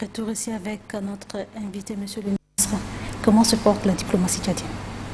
retour ici avec notre invité, Monsieur le ministre. Comment se porte la diplomatie tchadienne?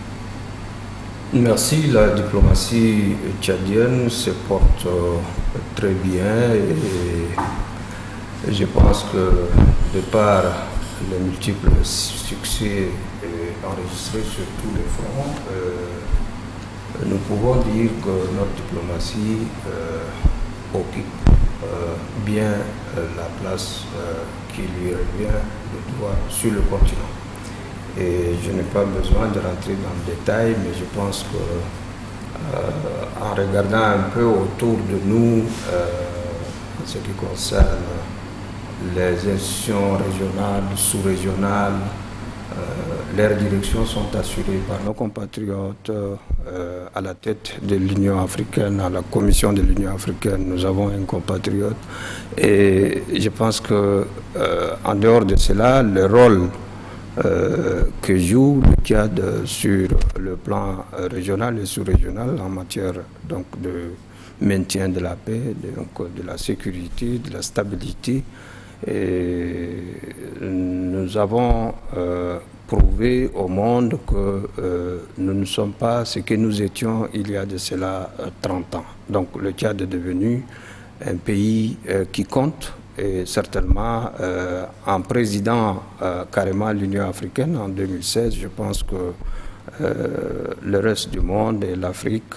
Merci. La diplomatie tchadienne se porte très bien et je pense que de par les multiples succès enregistrés sur tous les fronts, nous pouvons dire que notre diplomatie occupe bien la place qui lui revient de devoir sur le continent. Et je n'ai pas besoin de rentrer dans le détail, mais je pense que en regardant un peu autour de nous, en ce qui concerne les institutions régionales, sous-régionales, leurs directions sont assurées par nos compatriotes à la tête de l'Union africaine, à la commission de l'Union africaine. Nous avons un compatriote et je pense que en dehors de cela, le rôle que joue le Tchad sur le plan régional et sous-régional en matière donc, de maintien de la paix, de la sécurité, de la stabilité. Et nous avons prouvé au monde que nous ne sommes pas ce que nous étions il y a de cela 30 ans. Donc le Tchad est devenu un pays qui compte. Et certainement, en présidant carrément l'Union africaine en 2016, je pense que le reste du monde et l'Afrique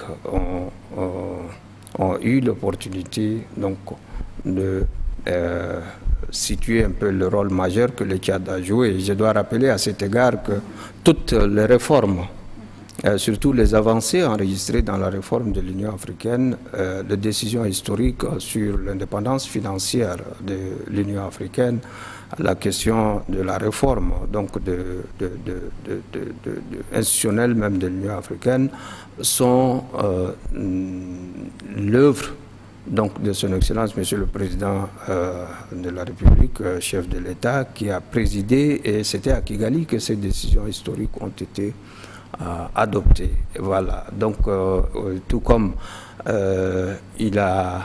ont eu l'opportunité de situer un peu le rôle majeur que le Tchad a joué. Et je dois rappeler à cet égard que toutes les réformes, surtout les avancées enregistrées dans la réforme de l'Union africaine, les décisions historiques sur l'indépendance financière de l'Union africaine, la question de la réforme donc institutionnelle même de l'Union africaine, sont l'œuvre donc de son Excellence, Monsieur le Président de la République, chef de l'État, qui a présidé, et c'était à Kigali que ces décisions historiques ont été adopté. Voilà. Donc, tout comme il a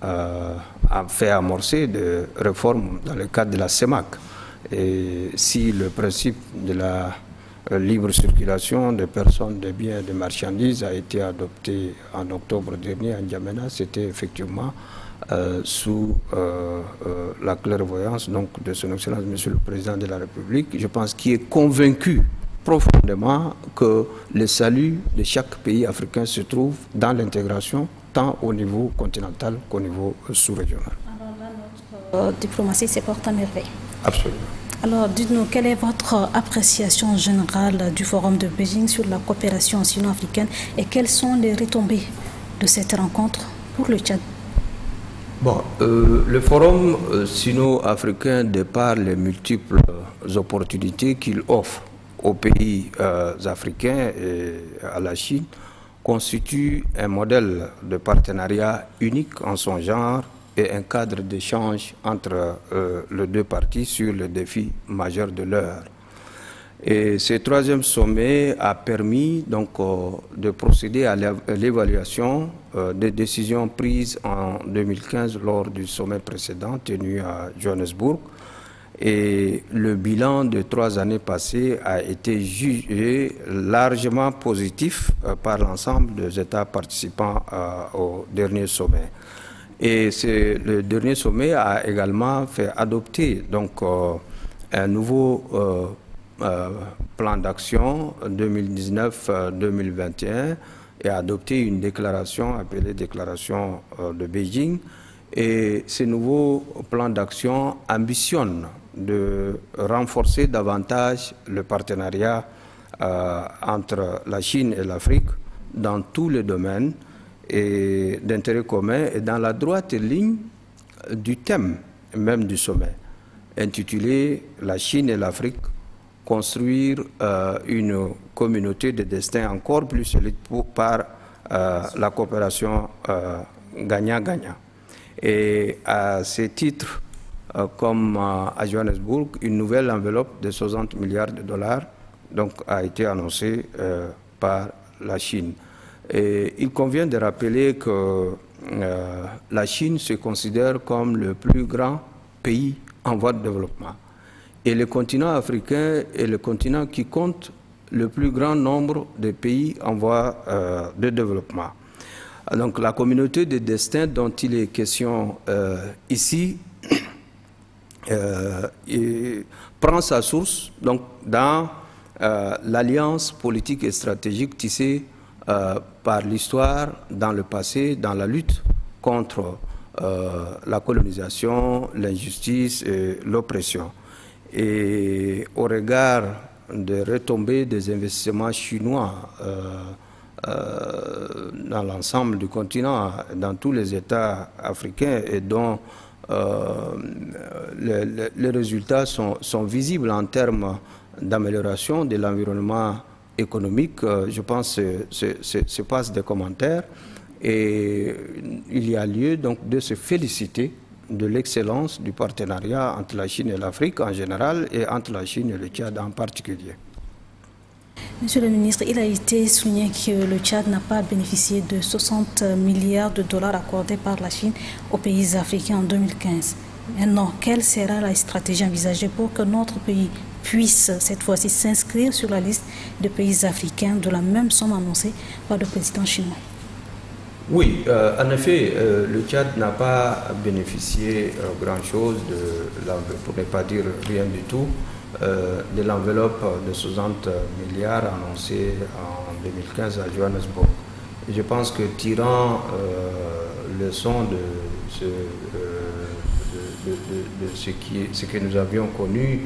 fait amorcer des réformes dans le cadre de la CEMAC, et si le principe de la libre circulation des personnes, des biens et des marchandises a été adopté en octobre dernier à N'Djamena, c'était effectivement sous la clairvoyance donc, de son Excellence, Monsieur le Président de la République, je pense qu'il est convaincu profondément que le salut de chaque pays africain se trouve dans l'intégration, tant au niveau continental qu'au niveau sous-régional. Alors là, notre diplomatie se porte à merveille. Absolument. Alors, dites-nous, quelle est votre appréciation générale du Forum de Beijing sur la coopération sino-africaine et quelles sont les retombées de cette rencontre pour le Tchad? Bon, le Forum sino-africain, de par les multiples opportunités qu'il offre aux pays africains et à la Chine, constitue un modèle de partenariat unique en son genre et un cadre d'échange entre les deux parties sur les défis majeurs de l'heure. Et ce troisième sommet a permis donc de procéder à l'évaluation des décisions prises en 2015 lors du sommet précédent tenu à Johannesburg. Et le bilan de 3 années passées a été jugé largement positif par l'ensemble des États participants au dernier sommet. Et le dernier sommet a également fait adopter donc, un nouveau plan d'action 2019-2021 et a adopté une déclaration appelée déclaration de Beijing. Et ce nouveau plan d'action ambitionne de renforcer davantage le partenariat entre la Chine et l'Afrique dans tous les domaines et d'intérêt commun et dans la droite ligne du thème même du sommet, intitulé « La Chine et l'Afrique, construire une communauté de destin encore plus solide par la coopération gagnant-gagnant ». Et à ce titre, comme à Johannesburg, une nouvelle enveloppe de 60 milliards de dollars donc, a été annoncée par la Chine. Et il convient de rappeler que la Chine se considère comme le plus grand pays en voie de développement. Et le continent africain est le continent qui compte le plus grand nombre de pays en voie de développement. Donc la communauté de destin dont il est question ici prend sa source donc, dans l'alliance politique et stratégique tissée par l'histoire dans le passé, dans la lutte contre la colonisation, l'injustice et l'oppression. Et au regard des retombées des investissements chinois dans l'ensemble du continent, dans tous les États africains, et dont les résultats sont visibles en termes d'amélioration de l'environnement économique, je pense que se passe des commentaires. Et il y a lieu donc de se féliciter de l'excellence du partenariat entre la Chine et l'Afrique en général et entre la Chine et le Tchad en particulier. Monsieur le ministre, il a été souligné que le Tchad n'a pas bénéficié de 60 milliards de dollars accordés par la Chine aux pays africains en 2015. Maintenant, quelle sera la stratégie envisagée pour que notre pays puisse cette fois-ci s'inscrire sur la liste de pays africains de la même somme annoncée par le président chinois? Oui, en effet, le Tchad n'a pas bénéficié grand-chose, pour ne pas dire rien du tout, de l'enveloppe de 60 milliards annoncée en 2015 à Johannesburg. Et je pense que tirant leçon de ce que nous avions connu,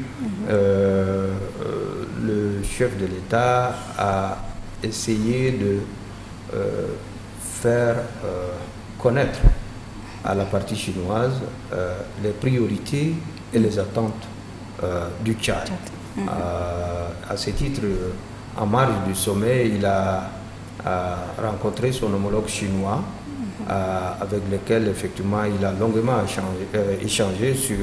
le chef de l'État a essayé de faire connaître à la partie chinoise les priorités et les attentes du Tchad. À ce titre, en marge du sommet, il a rencontré son homologue chinois, avec lequel effectivement il a longuement échangé sur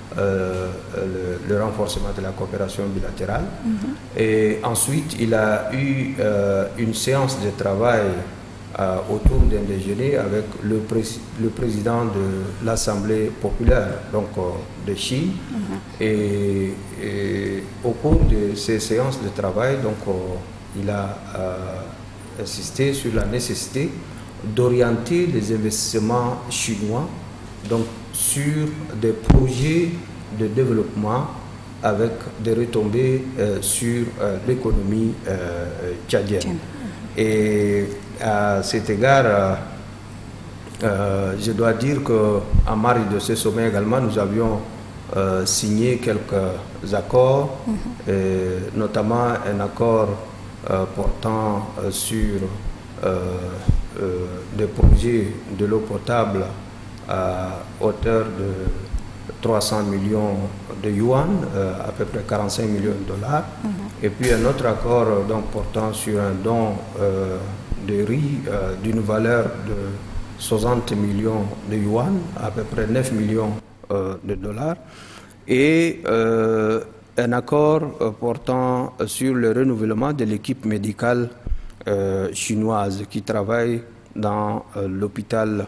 le renforcement de la coopération bilatérale. Et ensuite, il a eu une séance de travail autour d'un déjeuner avec le président de l'Assemblée populaire donc, de Chine. Et au cours de ces séances de travail, donc, il a insisté sur la nécessité d'orienter les investissements chinois donc, sur des projets de développement avec des retombées sur l'économie tchadienne. Et à cet égard, je dois dire qu'en marge de ce sommet également, nous avions signé quelques accords, notamment un accord portant sur des projets de l'eau potable à hauteur de 300 millions de yuan, à peu près 45 millions de dollars. Et puis un autre accord donc, portant sur un don de riz d'une valeur de 60 millions de yuan, à peu près 9 millions de dollars. Et un accord portant sur le renouvellement de l'équipe médicale chinoise qui travaille dans l'hôpital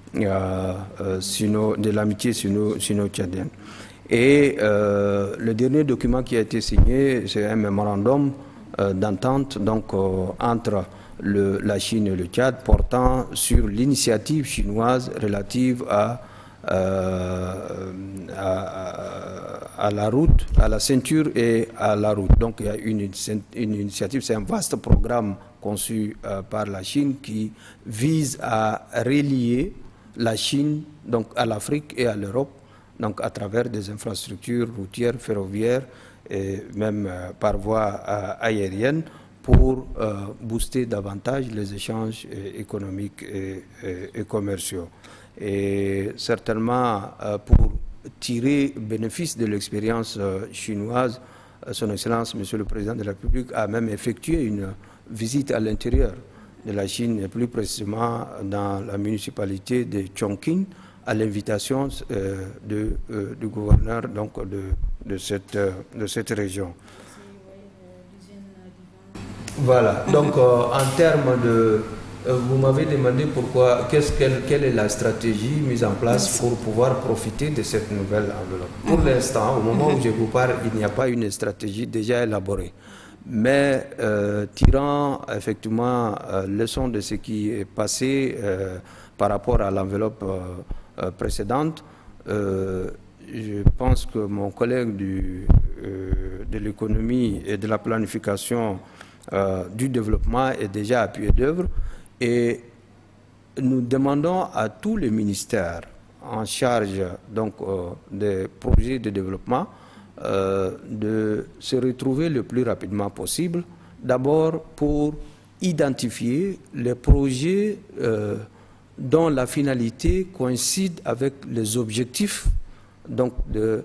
de l'amitié sino-tchadienne. Et le dernier document qui a été signé, c'est un mémorandum d'entente donc, entre la Chine et le Tchad portant sur l'initiative chinoise relative à la route, à la ceinture et à la route. Donc il y a une initiative, c'est un vaste programme conçu par la Chine qui vise à relier la Chine donc, à l'Afrique et à l'Europe, donc à travers des infrastructures routières, ferroviaires et même par voie aérienne pour booster davantage les échanges économiques et commerciaux. Et certainement pour tirer bénéfice de l'expérience chinoise, Son Excellence, Monsieur le Président de la République, a même effectué une visite à l'intérieur de la Chine, et plus précisément dans la municipalité de Chongqing, à l'invitation du gouverneur donc, de cette région. Voilà, donc en termes vous m'avez demandé quelle est la stratégie mise en place pour pouvoir profiter de cette nouvelle enveloppe. Pour l'instant, au moment où je vous parle, il n'y a pas une stratégie déjà élaborée. Mais tirant effectivement leçon de ce qui est passé par rapport à l'enveloppe précédente, je pense que mon collègue de l'économie et de la planification du développement est déjà à pied d'œuvre et nous demandons à tous les ministères en charge donc, des projets de développement de se retrouver le plus rapidement possible, d'abord pour identifier les projets dont la finalité coïncide avec les objectifs donc de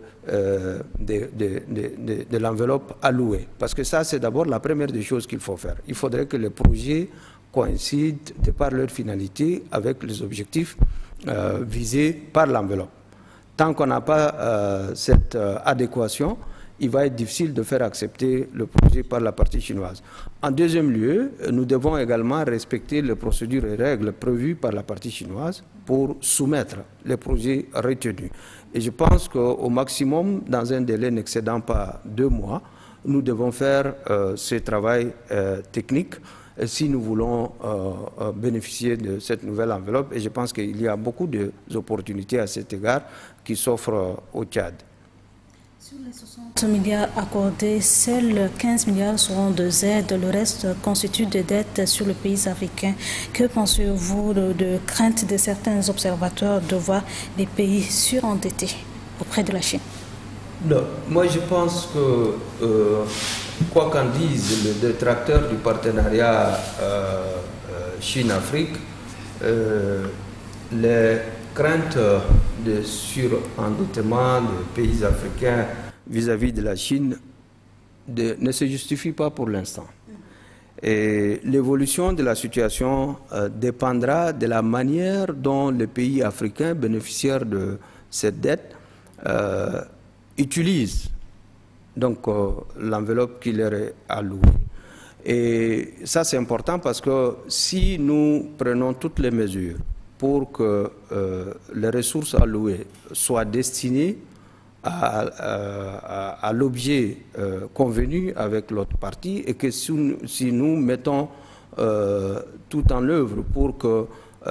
l'enveloppe allouée. Parce que ça, c'est d'abord la première des choses qu'il faut faire. Il faudrait que les projets coïncident de par leur finalité avec les objectifs visés par l'enveloppe. Tant qu'on n'a pas cette adéquation, il va être difficile de faire accepter le projet par la partie chinoise. En deuxième lieu, nous devons également respecter les procédures et règles prévues par la partie chinoise pour soumettre les projets retenus. Et je pense qu'au maximum, dans un délai n'excédant pas 2 mois, nous devons faire ce travail technique si nous voulons bénéficier de cette nouvelle enveloppe. Et je pense qu'il y a beaucoup d'opportunités à cet égard qui s'offrent au Tchad. Sur les 60 milliards accordés, seuls 15 milliards seront de aides, le reste constitue de dettes sur le pays africain. Que pensez-vous de crainte de certains observateurs de voir les pays surendettés auprès de la Chine? Non, moi je pense que, quoi qu'en disent les détracteurs du partenariat Chine-Afrique, les craintes de surendettement des pays africains vis-à-vis de la Chine ne se justifient pas pour l'instant. Et l'évolution de la situation dépendra de la manière dont les pays africains bénéficiaires de cette dette utilisent donc l'enveloppe qui leur est allouée. Et ça c'est important parce que si nous prenons toutes les mesures pour que les ressources allouées soient destinées à l'objet convenu avec l'autre partie et que si nous mettons tout en œuvre pour que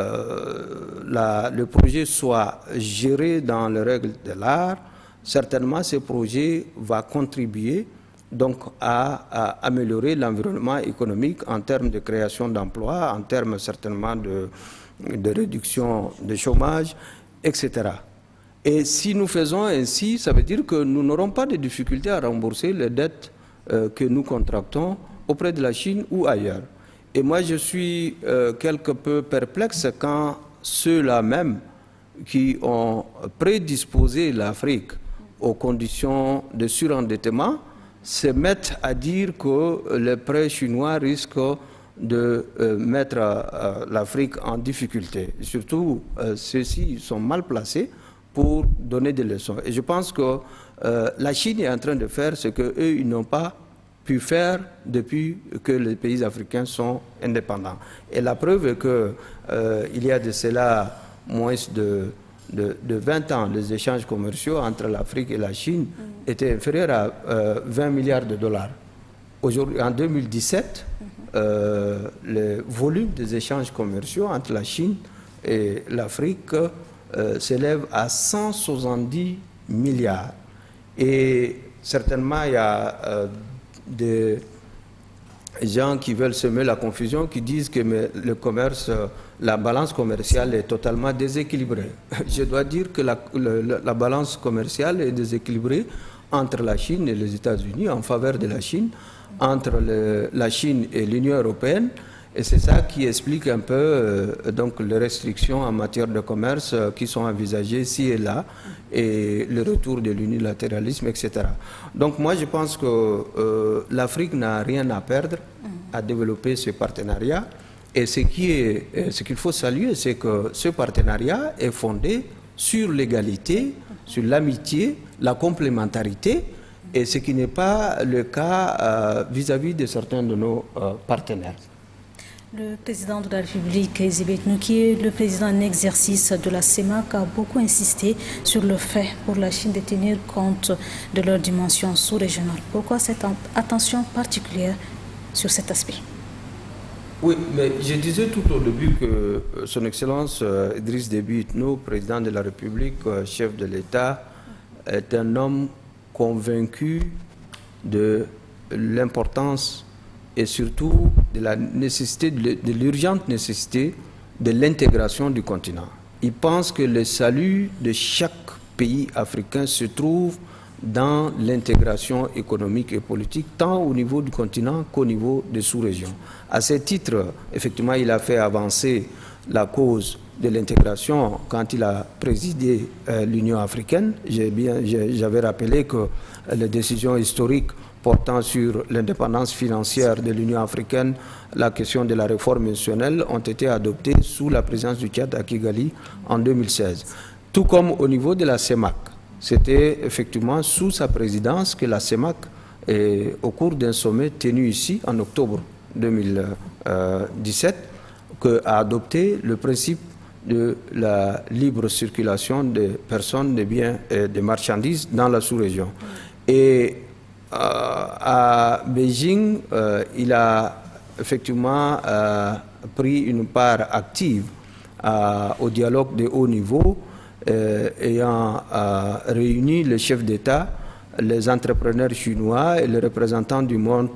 le projet soit géré dans les règles de l'art, certainement ce projet va contribuer donc à améliorer l'environnement économique en termes de création d'emplois, en termes certainement de réduction du chômage, etc. Et si nous faisons ainsi, ça veut dire que nous n'aurons pas de difficultés à rembourser les dettes que nous contractons auprès de la Chine ou ailleurs. Et moi, je suis quelque peu perplexe quand ceux-là même qui ont prédisposé l'Afrique aux conditions de surendettement se mettent à dire que les prêts chinois risquent de mettre l'Afrique en difficulté. Surtout, ceux-ci sont mal placés pour donner des leçons. Et je pense que la Chine est en train de faire ce qu'eux, ils n'ont pas pu faire depuis que les pays africains sont indépendants. Et la preuve est qu'il y a de cela moins de 20 ans, les échanges commerciaux entre l'Afrique et la Chine étaient inférieurs à 20 milliards de dollars. Aujourd'hui, en 2017, le volume des échanges commerciaux entre la Chine et l'Afrique s'élève à 170 milliards. Et certainement, il y a des gens qui veulent semer la confusion, qui disent que le commerce, la balance commerciale est totalement déséquilibrée. Je dois dire que la balance commerciale est déséquilibrée entre la Chine et les États-Unis, en faveur de la Chine, entre la Chine et l'Union européenne. Et c'est ça qui explique un peu donc les restrictions en matière de commerce qui sont envisagées ci et là, et le retour de l'unilatéralisme, etc. Donc moi je pense que l'Afrique n'a rien à perdre à développer ce partenariat. Et ce qu'il faut saluer, c'est que ce partenariat est fondé sur l'égalité, sur l'amitié, la complémentarité, et ce qui n'est pas le cas vis-à-vis de certains de nos partenaires. Le président de la République, Ezzebet Nou, qui est le président en exercice de la CEMAC, a beaucoup insisté sur le fait pour la Chine de tenir compte de leur dimension sous-régionale. Pourquoi cette attention particulière sur cet aspect? Oui, mais je disais tout au début que son Excellence Idriss Déby Itno, président de la République, chef de l'État, est un homme convaincu de l'importance et surtout de la nécessité, de l'urgente nécessité de l'intégration du continent. Il pense que le salut de chaque pays africain se trouve dans l'intégration économique et politique, tant au niveau du continent qu'au niveau des sous-régions. À ce titre, effectivement, il a fait avancer la cause de l'intégration quand il a présidé l'Union africaine. J'avais rappelé que les décisions historiques portant sur l'indépendance financière de l'Union africaine, la question de la réforme institutionnelle ont été adoptées sous la présidence du Tchad à Kigali en 2016. Tout comme au niveau de la CEMAC. C'était effectivement sous sa présidence que la CEMAC, au cours d'un sommet tenu ici en octobre 2017, a adopté le principe de la libre circulation des personnes, des biens et des marchandises dans la sous-région. Et à Beijing, il a effectivement pris une part active au dialogue de haut niveau, ayant réuni les chefs d'État, les entrepreneurs chinois et les représentants du monde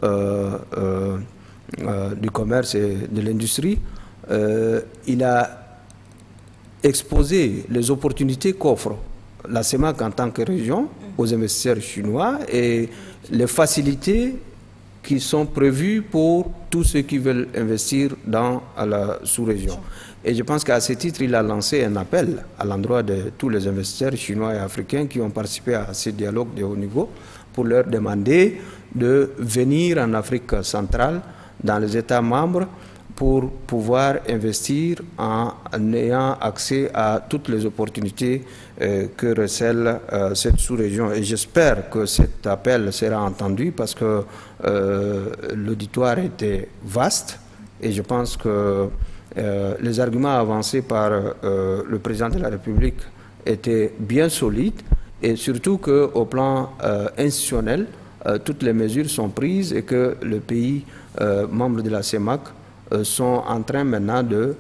du commerce et de l'industrie. Il a exposé les opportunités qu'offre la CEMAC en tant que région aux investisseurs chinois et les facilités qui sont prévues pour tous ceux qui veulent investir dans la sous-région. Et je pense qu'à ce titre, il a lancé un appel à l'endroit de tous les investisseurs chinois et africains qui ont participé à ce dialogue de haut niveau pour leur demander de venir en Afrique centrale, dans les États membres, pour pouvoir investir en ayant accès à toutes les opportunités que recèle cette sous-région. Et j'espère que cet appel sera entendu parce que l'auditoire était vaste et je pense que les arguments avancés par le président de la République étaient bien solides et surtout qu'au plan institutionnel, toutes les mesures sont prises et que le pays membre de la CEMAC sont en train maintenant de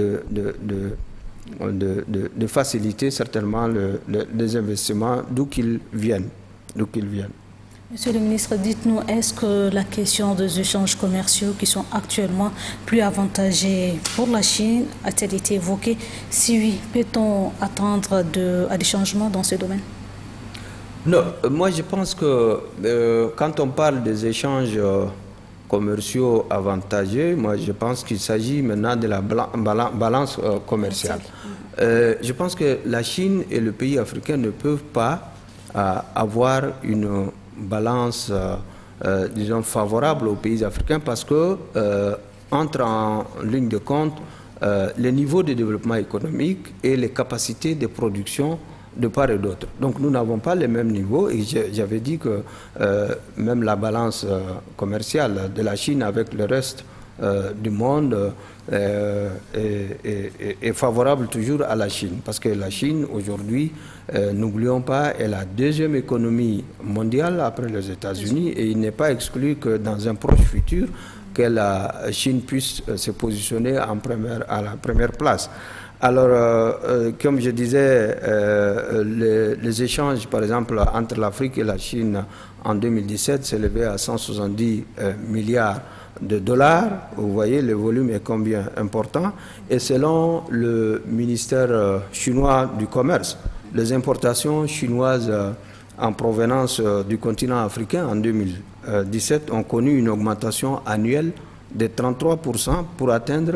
faciliter certainement les investissements d'où qu'ils viennent. Monsieur le ministre, dites-nous, est-ce que la question des échanges commerciaux qui sont actuellement plus avantagés pour la Chine a-t-elle été évoquée? Si oui, peut-on attendre des changements dans ce domaine? Non, moi je pense que quand on parle des échanges commerciaux avantageux, moi je pense qu'il s'agit maintenant de la balance commerciale. Je pense que la Chine et le pays africain ne peuvent pas avoir une balance, disons, favorable aux pays africains parce que entre en ligne de compte le niveau de développement économique et les capacités de production de part et d'autre. Donc nous n'avons pas les mêmes niveaux et j'avais dit que même la balance commerciale de la Chine avec le reste du monde est favorable toujours à la Chine parce que la Chine aujourd'hui, n'oublions pas, est la deuxième économie mondiale après les États-Unis et il n'est pas exclu que dans un proche futur que la Chine puisse se positionner à la première place. Alors, comme je disais, les échanges, par exemple, entre l'Afrique et la Chine en 2017 s'élevaient à 170 milliards de dollars. Vous voyez, le volume est combien important. Et selon le ministère chinois du commerce, les importations chinoises en provenance du continent africain en 2017 ont connu une augmentation annuelle de 33% pour atteindre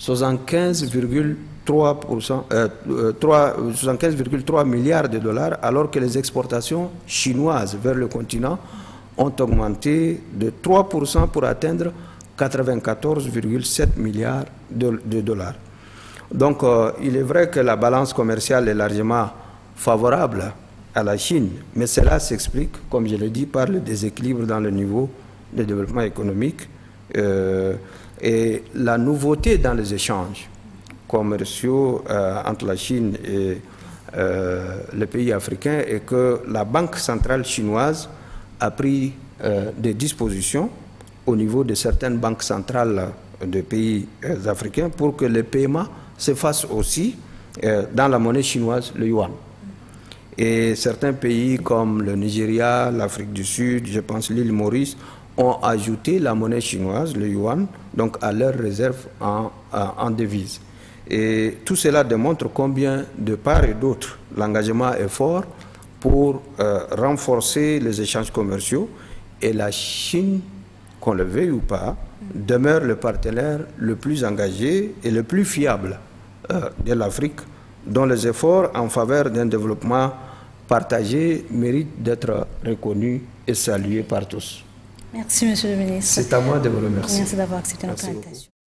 75,3 milliards de dollars, alors que les exportations chinoises vers le continent ont augmenté de 3% pour atteindre 94,7 milliards de dollars. Donc, il est vrai que la balance commerciale est largement favorable à la Chine, mais cela s'explique, comme je l'ai dit, par le déséquilibre dans le niveau de développement économique. Et la nouveauté dans les échanges commerciaux entre la Chine et les pays africains est que la Banque centrale chinoise a pris des dispositions au niveau de certaines banques centrales des pays africains pour que les paiements se fassent aussi dans la monnaie chinoise, le yuan. Et certains pays comme le Nigeria, l'Afrique du Sud, je pense l'île Maurice, ont ajouté la monnaie chinoise, le yuan, donc à leurs réserves en devises. Et tout cela démontre combien, de part et d'autre, l'engagement est fort pour renforcer les échanges commerciaux. Et la Chine, qu'on le veuille ou pas, demeure le partenaire le plus engagé et le plus fiable de l'Afrique, dont les efforts en faveur d'un développement partagé méritent d'être reconnus et salués par tous. Merci, Monsieur le ministre. C'est à moi de vous remercier. Merci d'avoir accepté notre invitation.